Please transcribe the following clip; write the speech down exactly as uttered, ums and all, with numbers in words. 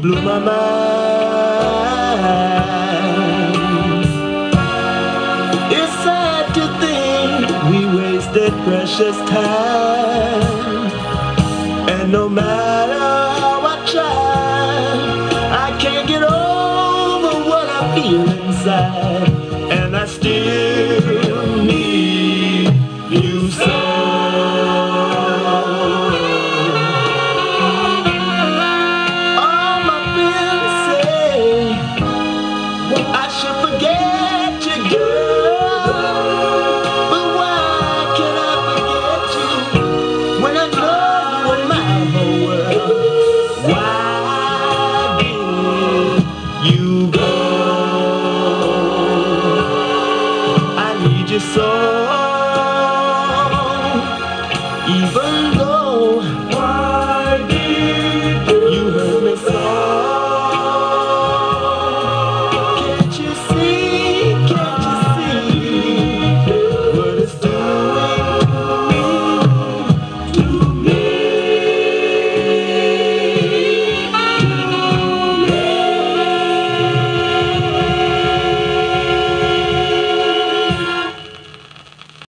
blew my mind. It's sad to think we wasted precious time, and no matter how I try, I can't get over what I feel inside, and I still need you so. All my friends say I should forget you, girl, but why can I forget you when I know you are my whole world? Why did you go? I need you so.